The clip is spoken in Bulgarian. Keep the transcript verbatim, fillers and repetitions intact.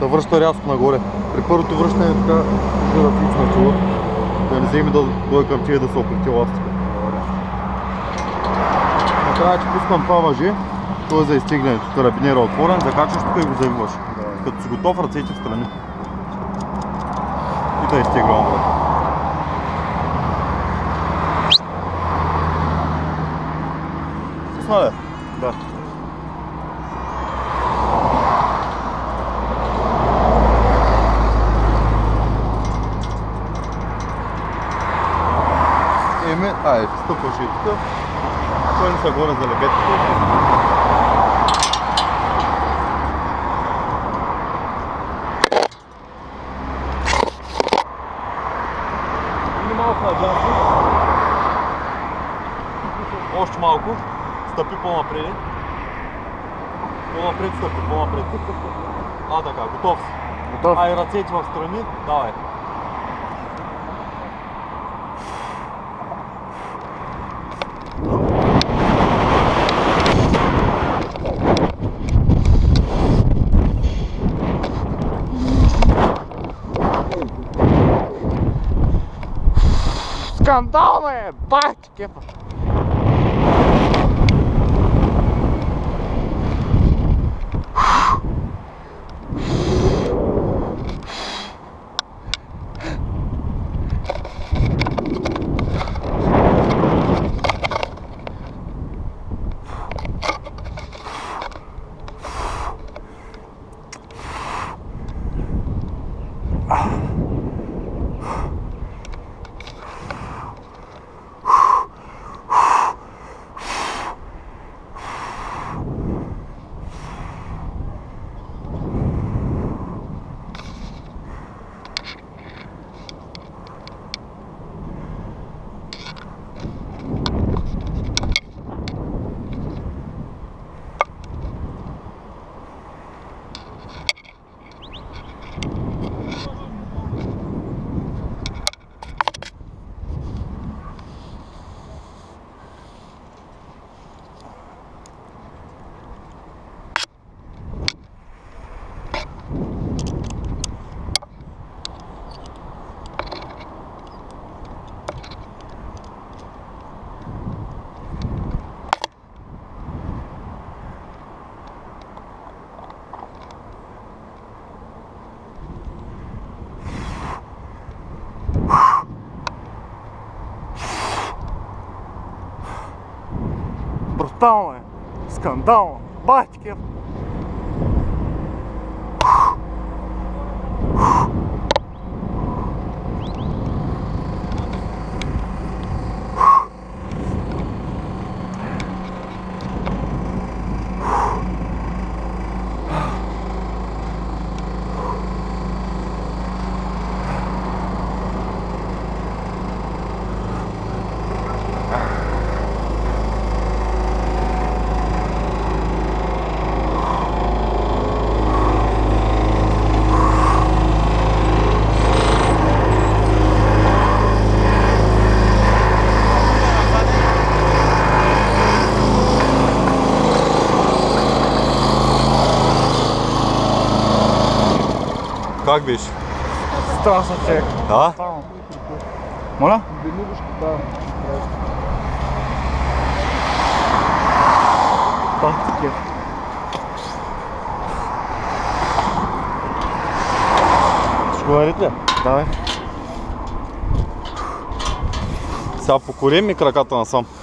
да връща рязко нагоре. При първото връщане така да фиксна чула, да не вземе да дойде към тия да се оплети ластика. Накрая, че пускам това въже, то е за изтеглянето. Карабинера е отворен, закачваш тук и го завиваш. Да. Като си готов, ръцете в страни. И да изтеглям обратно. Пусна ли? Да. Еми, айде, стъпваш и тук. Той не са горе за лебедките. Или малко надясно. Още малко. Стъпи по-напред. По-напред стъпи, по-напред. А, така, готов си. Готов. Ай, ръцете в страни, давай. Скандално е! Бах, кепа! Брутално е! Скандално! Батькев! Как беше? Страшно човек. Да? Моля? Пак такива. Ще го наред ли? Давай. Сега покорим ми краката насам.